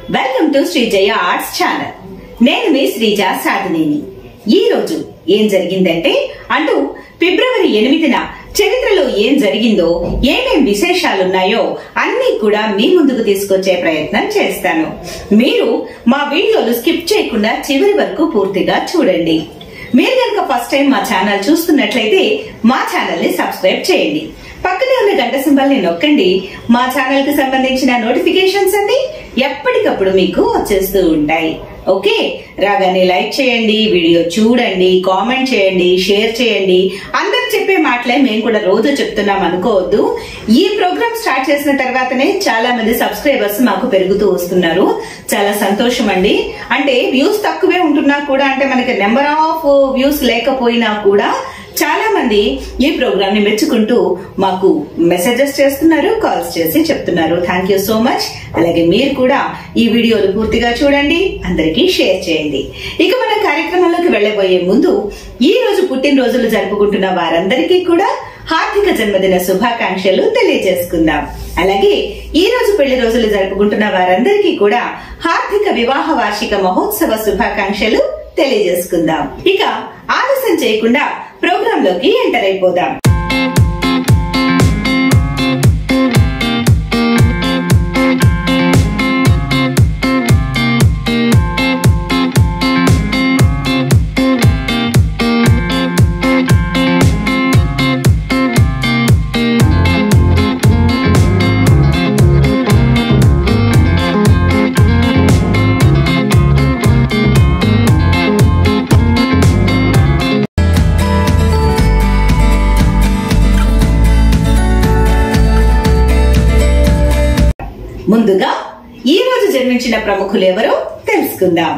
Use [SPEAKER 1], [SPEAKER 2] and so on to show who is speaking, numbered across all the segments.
[SPEAKER 1] Welcome to Srijaya arts channel. నేను మీ శ్రీజ సాధనేని. ఈ రోజు ఏం జరిగిందంటే ఫిబ్రవరి 8న చరిత్రలో ఏం జరిగిందో, ఏమేం విశేషాలున్నాయో అన్ని కూడా మీ ముందుకు తీసుకొచ్చే ప్రయత్నం చేస్తాను. మీరు మా వీడియోలు స్కిప్ చేయకుండా చివరి వరకు పూర్తిగా చూడండి. మీరు కనుక ఫస్ట్ టైం మా ఛానల్ చూస్తున్నట్లయితే మా ఛానల్ ని సబ్స్క్రైబ్ చేయండి. పక్కనే ఉన్న గంట సింబల్ ని నొక్కండి. మా ఛానల్ కి సంబంధించిన నోటిఫికేషన్స్ అన్ని ఎప్పటికప్పుడు మీకు వచ్చేస్తూ ఉంటాయి. ఓకే, రాగానే లైక్ చేయండి, వీడియో చూడండి, కామెంట్ చేయండి, షేర్ చేయండి. అందరు చెప్పే మాటలే మేము కూడా రోజు చెప్తున్నాం అనుకోవద్దు. ఈ ప్రోగ్రామ్ స్టార్ట్ చేసిన తర్వాతనే చాలా మంది సబ్స్క్రైబర్స్ మాకు పెరుగుతూ వస్తున్నారు. చాలా సంతోషం అండి. వ్యూస్ తక్కువే ఉంటున్నా కూడా, మనకి నెంబర్ ఆఫ్ వ్యూస్ లేకపోయినా కూడా చాలా మంది ఈ ప్రోగ్రామ్ ని మెచ్చుకుంటూ మాకు మెసేజెస్ చేస్తున్నారు, కాల్స్ చేసి చెప్తున్నారు. Thank you so much. అలాగే మీరు కూడా ఈ వీడియోలు పూర్తిగా చూడండి, అందరికీ షేర్ చేయండి. ఇక మన కార్యక్రమంలోకి వెళ్లబోయే ముందు, ఈ రోజు పుట్టినరోజులు జరుపుకుంటున్న వారందరికీ కూడా హార్దిక జన్మదిన శుభాకాంక్షలు తెలియజేసుకుందాం. అలాగే ఈ రోజు పెళ్లి రోజులు జరుపుకుంటున్న వారందరికీ కూడా హార్దిక వివాహ వార్షిక మహోత్సవ శుభాకాంక్షలు తెలియజేసుకుందాం. ఇక ఆలస్యం చేయకుండా ప్రోగ్రామ్ లోకి ఎంటర్ అయిపోదాం. ముందుగా ఈ రోజు జన్మించిన ప్రముఖులు ఎవరో తెలుసుకుందాం.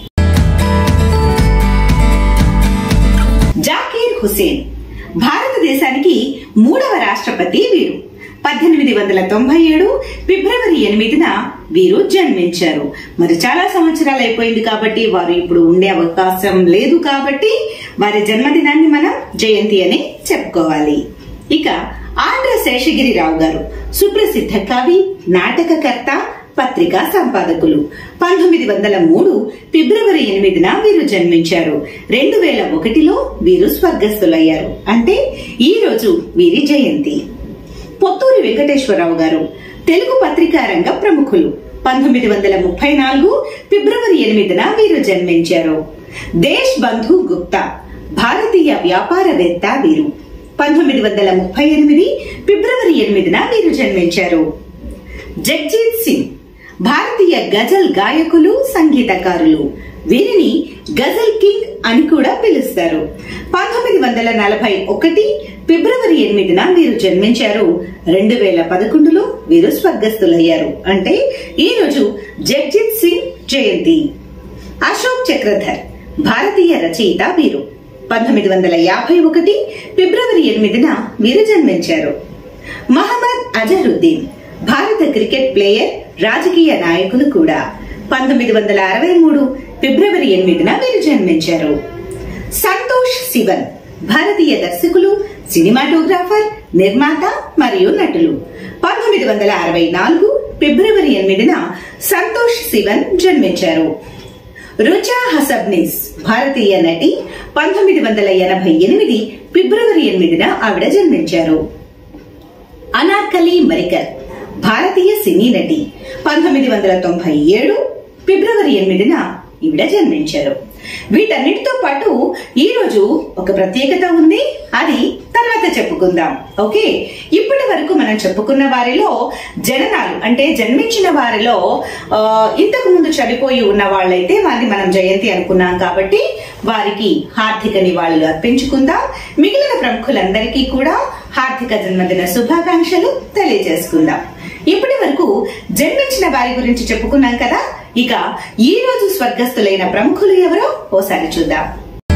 [SPEAKER 1] జాకీర్ హుసేన్ భారతదేశానికి 3వ రాష్ట్రపతి. వీరు 1897 ఫిబ్రవరి 8న వీరు జన్మించారు. మరి చాలా సంవత్సరాలు అయిపోయింది కాబట్టి వారు ఇప్పుడు ఉండే అవకాశం లేదు కాబట్టి వారి జన్మదినాన్ని మనం జయంతి అని చెప్పుకోవాలి. ఇక ఆంధ్ర శేషగిరిరావు గారు సుప్రసిద్ధ కవి, నాటకకర్త, పత్రికా సంపాదకులు. 1903 ఫిబ్రవరి 8న వీరు జన్మించారు. 2001లో వీరు స్వర్గస్థులయ్యారు. ఈ రోజు వీరి జయంతి. పొత్తూరి వెంకటేశ్వరరావు గారు తెలుగు పత్రికా రంగ ప్రముఖులు. 1934 ఫిబ్రవరి 8న వీరు జన్మించారు. దేశ్ బంధు గుప్తా భారతీయ వ్యాపారవేత్త. వీరు 1938 ఫిబ్రవరి 8న వీరు జన్మించారు. జగ్జీత్ సింగ్ భారతీయ గజల్ గాయకులు, సంగీతకారులు. వీరిని గజల్ కింగ్ అని కూడా పిలుస్తారు. 1941 ఫిబ్రవరి 8న వీరు జన్మించారు. 2011లో వీరు స్వర్గస్థులయ్యారు. ఈ రోజు జగ్జీత్ సింగ్ జయంతి. అశోక్ చక్రధర్ భారతీయ రచయిత. వీరు 1951 ఫిబ్రవరి 8న వీరు జన్మించారు. మహమ్మద్ అజరుద్దీన్ భారత క్రికెట్ ప్లేయర్, రాజకీయ నాయకులు కూడా. 1963 ఫిబ్రవరి 8న వీరు జన్మించారు. సంతోష్ శివన్ భారతీయ దర్శకులు, సినిమాటోగ్రాఫర్, నిర్మాత మరియు నటులు. 1964 ఫిబ్రవరి 8న సంతోష్ శివన్ జన్మించారు. రుచా హసబ్నిస్ భారతీయ నటి. 1988 ఫిబ్రవరి 8న ఆవిడ జన్మించారు. అనార్కలి మరికర్ భారతీయ సినీ నటి. 1997 ఫిబ్రవరి 8న ఈవిడ జన్మించారు. వీటన్నిటితో పాటు ఈ రోజు ఒక ప్రత్యేకత ఉంది, అది తర్వాత చెప్పుకుందాం. ఓకే, ఇప్పటి వరకు మనం చెప్పుకున్న వారిలో జననాలు జన్మించిన వారిలో ఇంతకు ముందు చనిపోయి ఉన్న వాళ్ళైతే వారిని మనం జయంతి అనుకున్నాం కాబట్టి వారికి హార్దిక నివాళులు అర్పించుకుందాం. మిగిలిన ప్రముఖులందరికీ కూడా హార్దిక జన్మదిన శుభాకాంక్షలు తెలియజేసుకుందాం. ఇప్పటి వరకు జన్మించిన వారి గురించి చెప్పుకున్నాం కదా. ఇక ఈ రోజు స్వర్గస్థులైన ప్రముఖులు ఎవరో ఓసారి చూద్దాం.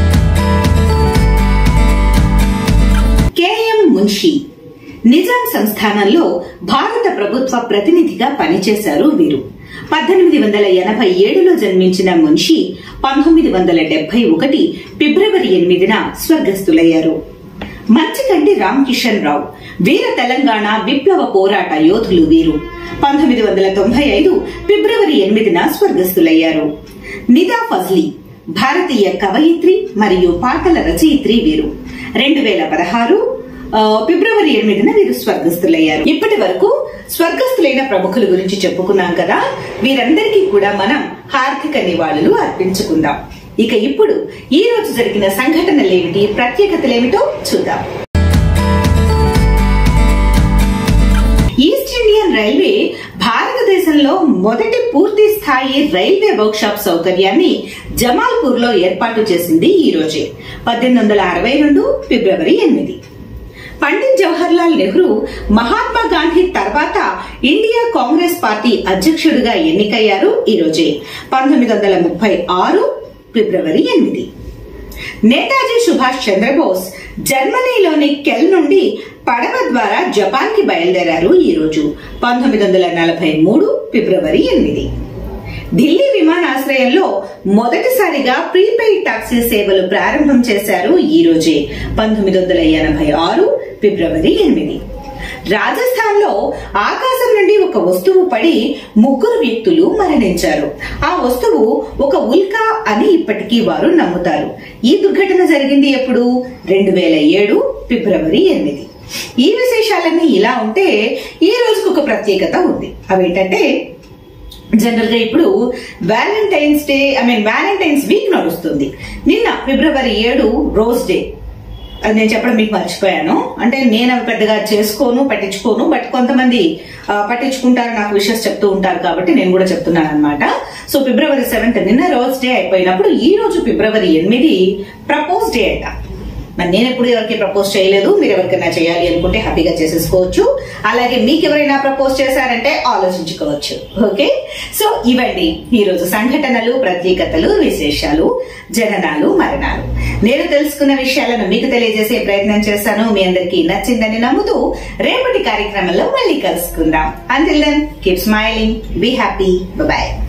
[SPEAKER 1] కేఎం మున్షి నిజాం సంస్థానంలో భారత ప్రభుత్వ ప్రతినిధిగా పనిచేశారు. వీరు 1887లో జన్మించిన మున్షి 1971 ఫిబ్రవరి 8న స్వర్గస్థులయ్యారు. మంచికంటి రామకిషన్ రావు వీర తెలంగాణ విప్లవ పోరాట యోధులు వీరు 1995 ఫిబ్రవరి 8న స్వర్గస్థులయ్యారు. నిదా ఫజ్లీ భారతీయ కవయిత్రి మరియు పాటల రచయిత్రి వీరు. 2016 ఫిబ్రవరి 8న వీరు స్వర్గస్థులయ్యారు. ఇప్పటి వరకు స్వర్గస్థులైన ప్రముఖుల గురించి చెప్పుకున్నాం కదా, వీరందరికీ కూడా మనం హార్దిక నివాళులు అర్పించుకుందాం. ఇక ఇప్పుడు ఈ రోజు జరిగిన సంఘటనలేమిటి, ప్రత్యేకతలేమిటో చూద్దాం. ఈస్ట్ ఇండియన్ రైల్వే భారతదేశంలో మొదటి పూర్తి స్థాయి రైల్వే వర్క్షాప్ సౌకర్యాన్ని జమాల్పూర్ లో ఏర్పాటు చేసింది ఈ రోజే 1862 ఫిబ్రవరి 8. పండిత్ జవహర్లాల్ నెహ్రూ మహాత్మా గాంధీ తర్వాత ఇండియా కాంగ్రెస్ పార్టీ అధ్యక్షుడిగా ఎన్నికయ్యారు ఈ రోజే 1936 ఫిబ్రవరి 8. నేతాజీ సుభాష్ చంద్రబోస్ జర్మనీలోని కెల్ నుండి పడవ ద్వారా జపాన్ కి బయలుదేరారు ఈ రోజు 1943 ఫిబ్రవరి 8. ఢిల్లీ విమానాశ్రయంలో మొదటిసారిగా ప్రీపెయిడ్ టాక్సీ సేవలు ప్రారంభం చేశారు ఈ రోజే 1986 ఫిబ్రవరి 8. రాజస్థాన్ లో ఆకాశం నుండి ఒక వస్తువు పడి 3 వ్యక్తులు మరణించారు. ఆ వస్తువు ఒక ఉల్కా అని ఇప్పటికీ వారు నమ్ముతారు. ఈ దుర్ఘటన జరిగింది ఎప్పుడు? 2007 ఫిబ్రవరి 8. ఈ విశేషాలన్నీ ఇలా ఉంటే ఈ రోజుకు ఒక ప్రత్యేకత ఉంది. అవేంటంటే, జనరల్ గా ఇప్పుడు వ్యాలంటైన్స్ వీక్ నడుస్తుంది. నిన్న ఫిబ్రవరి 7 రోజ్ డే. అది నేను చెప్పడం మీకు మర్చిపోయాను. అంటే నేను అవి పెద్దగా పట్టించుకోను, బట్ కొంతమంది పట్టించుకుంటారు, నాకు విషెస్ చెప్తూ ఉంటారు కాబట్టి నేను కూడా చెప్తున్నాను అనమాట. సో ఫిబ్రవరి 7 నిన్న రోజ్ డే అయిపోయినప్పుడు ఈ రోజు ఫిబ్రవరి 8 ప్రపోజ్ డే అంట. మరి నేను ఎప్పుడు ఎవరికి ప్రపోజ్ చేయలేదు. మీరు ఎవరికైనా చేయాలి అనుకుంటే హ్యాపీగా చేసేసుకోవచ్చు. అలాగే మీకు ఎవరైనా ప్రపోజ్ చేశారంటే ఆలోచించుకోవచ్చు. ఓకే, సో ఇవండి ఈ రోజు సంఘటనలు, ప్రత్యేకతలు, విశేషాలు, జననాలు, మరణాలు. నేను తెలుసుకున్న విషయాలను మీకు తెలియజేసే ప్రయత్నం చేశాను. మీ అందరికీ నచ్చిందని నమ్ముతూ రేపటి కార్యక్రమంలో మళ్ళీ కలుసుకుందాం. Until then keep smiling, be happy, by.